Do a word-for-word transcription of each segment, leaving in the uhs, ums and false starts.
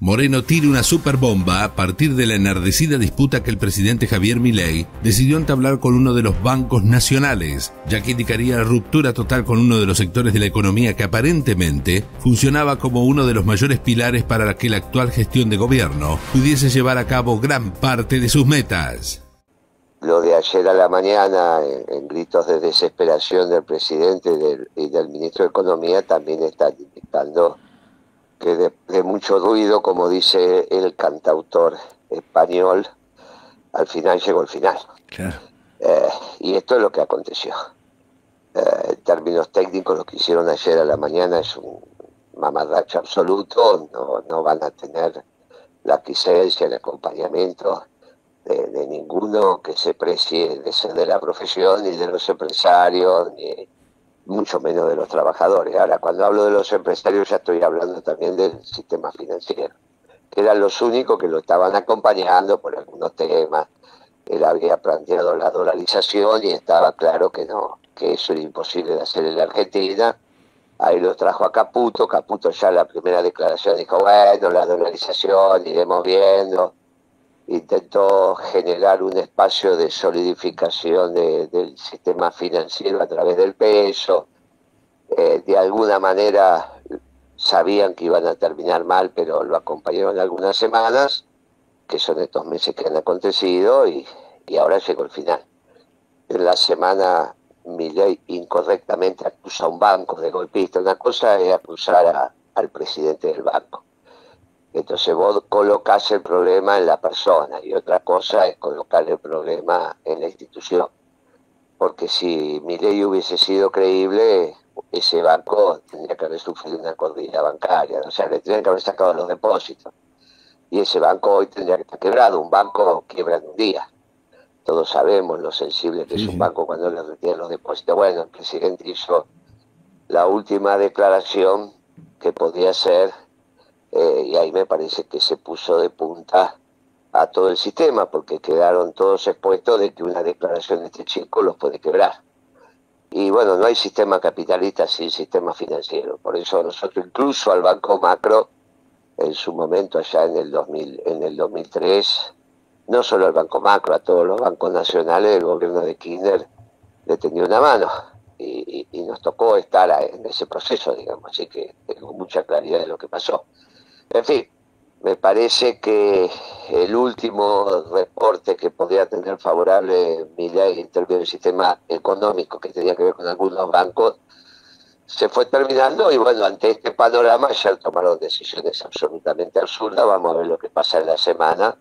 Moreno tira una superbomba a partir de la enardecida disputa que el presidente Javier Milei decidió entablar con uno de los bancos nacionales, ya que indicaría la ruptura total con uno de los sectores de la economía que aparentemente funcionaba como uno de los mayores pilares para que la actual gestión de gobierno pudiese llevar a cabo gran parte de sus metas. Lo de ayer a la mañana, en, en gritos de desesperación del presidente y del, y del ministro de Economía, también están indicando que de, de mucho ruido, como dice el cantautor español, al final llegó el final. Claro. Eh, y esto es lo que aconteció. Eh, en términos técnicos, lo que hicieron ayer a la mañana es un mamarracho absoluto. No, no van a tener la aquiescencia, el acompañamiento de, de ninguno que se precie de ser de la profesión, ni de los empresarios, ni mucho menos de los trabajadores. Ahora, cuando hablo de los empresarios ya estoy hablando también del sistema financiero, que eran los únicos que lo estaban acompañando por algunos temas. Él había planteado la dolarización y estaba claro que no, que eso era imposible de hacer en la Argentina. Ahí lo trajo a Caputo. Caputo ya en la primera declaración dijo, bueno, la dolarización, iremos viendo. Intentó generar un espacio de solidificación de, del sistema financiero a través del peso. Eh, de alguna manera sabían que iban a terminar mal, pero lo acompañaron algunas semanas, que son estos meses que han acontecido, y, y ahora llegó el final. En la semana Milei incorrectamente acusa a un banco de golpista. Una cosa es acusar a, al presidente del banco. Entonces vos colocás el problema en la persona, y otra cosa es colocar el problema en la institución. Porque si Milei hubiese sido creíble, ese banco tendría que haber sufrido una cordilla bancaria, o sea, le tendrían que haber sacado los depósitos. Y ese banco hoy tendría que estar quebrado. Un banco quiebra en un día. Todos sabemos lo sensible que sí, es un sí. banco cuando le retiran los depósitos. Bueno, el presidente hizo la última declaración que podía ser, eh, y ahí me parece que se puso de punta a todo el sistema, porque quedaron todos expuestos de que una declaración de este chico los puede quebrar. Y bueno, no hay sistema capitalista sin sistema financiero. Por eso nosotros, incluso al Banco Macro, en su momento allá en el dos mil, en el dos mil tres, no solo al Banco Macro, a todos los bancos nacionales, el gobierno de Kirchner le tendió una mano, y, y, y nos tocó estar en ese proceso, digamos, así que tengo mucha claridad de lo que pasó. En fin, me parece que el último reporte que podría tener favorable Milei en términos del sistema económico, que tenía que ver con algunos bancos, se fue terminando, y bueno, ante este panorama ya tomaron decisiones absolutamente absurdas. Vamos a ver lo que pasa en la semana,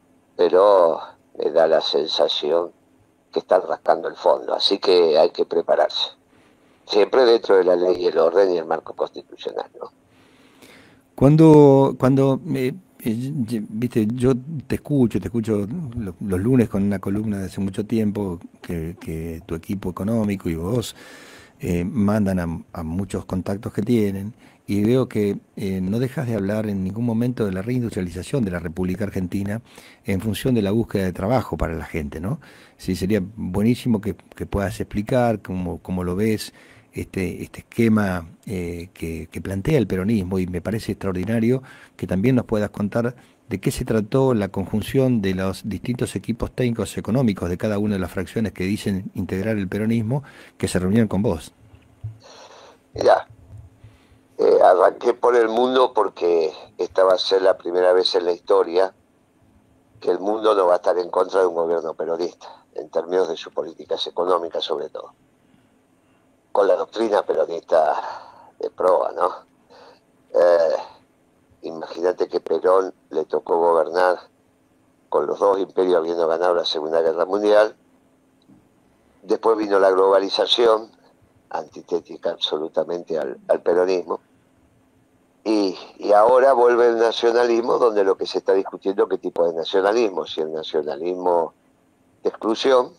pero me da la sensación que están rascando el fondo, así que hay que prepararse, siempre dentro de la ley y el orden y el marco constitucional, ¿no? Cuando, cuando eh, eh, viste, yo te escucho, te escucho los, los lunes con una columna de hace mucho tiempo que, que tu equipo económico y vos eh, mandan a, a muchos contactos que tienen, y veo que eh, no dejas de hablar en ningún momento de la reindustrialización de la República Argentina en función de la búsqueda de trabajo para la gente, ¿no? Sí, sería buenísimo que, que puedas explicar cómo, cómo lo ves, este, este esquema eh, que, que plantea el peronismo, y me parece extraordinario que también nos puedas contar de qué se trató la conjunción de los distintos equipos técnicos económicos de cada una de las fracciones que dicen integrar el peronismo, que se reunieron con vos. Mirá, eh, arranqué por el mundo porque esta va a ser la primera vez en la historia que el mundo no va a estar en contra de un gobierno peronista, en términos de sus políticas económicas sobre todo, con la doctrina peronista de proa, ¿no? Eh, imagínate que Perón le tocó gobernar con los dos imperios habiendo ganado la Segunda Guerra Mundial. Después vino la globalización, antitética absolutamente al, al peronismo, y, y ahora vuelve el nacionalismo, donde lo que se está discutiendo es qué tipo de nacionalismo, si el nacionalismo de exclusión,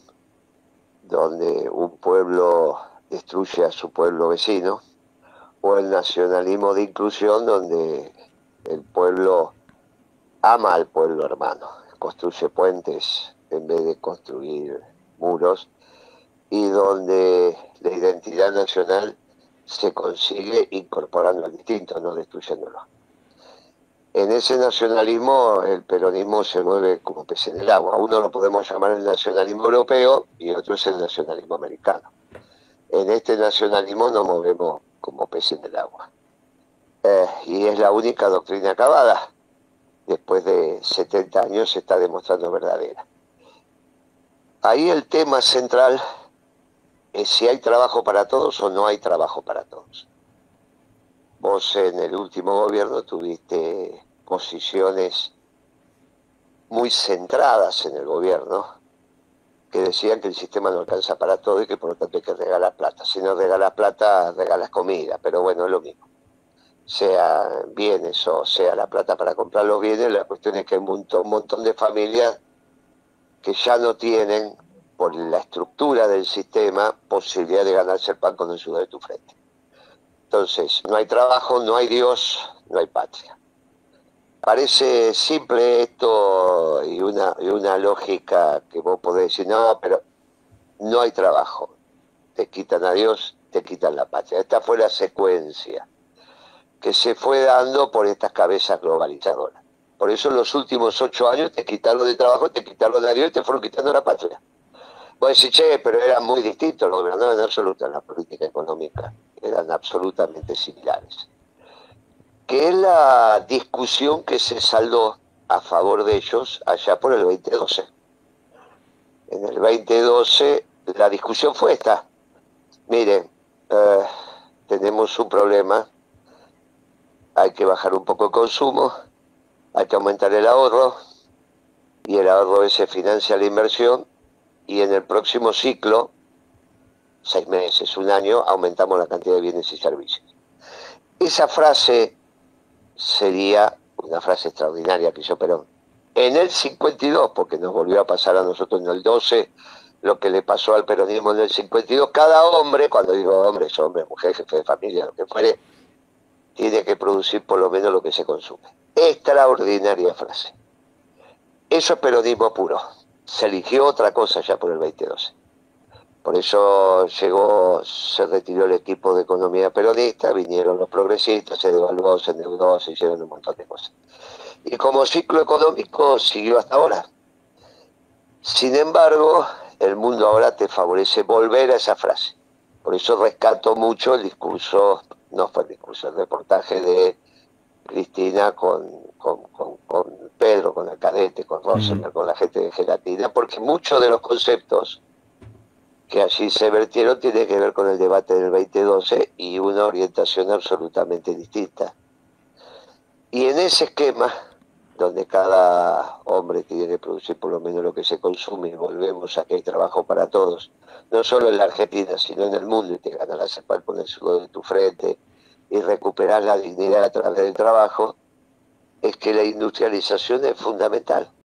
donde un pueblo destruye a su pueblo vecino, o el nacionalismo de inclusión, donde el pueblo ama al pueblo hermano, construye puentes en vez de construir muros, y donde la identidad nacional se consigue incorporando al distinto, no destruyéndolo. En ese nacionalismo el peronismo se mueve como pez en el agua. Uno lo podemos llamar el nacionalismo europeo y otro es el nacionalismo americano. En este nacionalismo nos movemos como pez en el agua. Eh, y es la única doctrina acabada. Después de setenta años se está demostrando verdadera. Ahí el tema central es si hay trabajo para todos o no hay trabajo para todos. Vos en el último gobierno tuviste posiciones muy centradas en el gobierno que decían que el sistema no alcanza para todo y que por lo tanto hay que regalar plata. Si no regalas plata, regalas comida, pero bueno, es lo mismo. Sea bienes o sea la plata para comprar los bienes, la cuestión es que hay un montón, un montón de familias que ya no tienen, por la estructura del sistema, posibilidad de ganarse el pan con el sudor de tu frente. Entonces, no hay trabajo, no hay Dios, no hay patria. Parece simple esto y una, y una lógica que vos podés decir, no, pero no hay trabajo. Te quitan a Dios, te quitan la patria. Esta fue la secuencia que se fue dando por estas cabezas globalizadoras. Por eso en los últimos ocho años te quitaron de trabajo, te quitaron de Dios y te fueron quitando la patria. Vos decís, che, pero eran muy distintos los gobernadores, en absoluto en la política económica, eran absolutamente similares. Que es la discusión que se saldó a favor de ellos allá por el veinte doce. En el veinte doce la discusión fue esta. Miren, eh, tenemos un problema, hay que bajar un poco el consumo, hay que aumentar el ahorro, y el ahorro ese financia la inversión, y en el próximo ciclo, seis meses, un año, aumentamos la cantidad de bienes y servicios. Esa frase sería una frase extraordinaria que hizo Perón. En el cincuenta y dos, porque nos volvió a pasar a nosotros en el doce, lo que le pasó al peronismo en el cincuenta y dos, cada hombre, cuando digo hombre, es hombre, mujer, jefe de familia, lo que fuere, tiene que producir por lo menos lo que se consume. Extraordinaria frase. Eso es peronismo puro. Se eligió otra cosa ya por el veinte doce. Por eso llegó, se retiró el equipo de economía peronista, vinieron los progresistas, se devaluó, se endeudó, se hicieron un montón de cosas. Y como ciclo económico siguió hasta ahora. Sin embargo, el mundo ahora te favorece volver a esa frase. Por eso rescato mucho el discurso, no fue el discurso, el reportaje de Cristina con, con, con, con Pedro, con el cadete, con Rosenberg, uh-huh. con la gente de Gelatina, porque muchos de los conceptos que allí se vertieron tienen que ver con el debate del veinte doce y una orientación absolutamente distinta. Y en ese esquema, donde cada hombre tiene que producir por lo menos lo que se consume, y volvemos a que hay trabajo para todos, no solo en la Argentina, sino en el mundo, y te ganarás el pan con el sudor de tu frente, y recuperar la dignidad a través del trabajo, es que la industrialización es fundamental.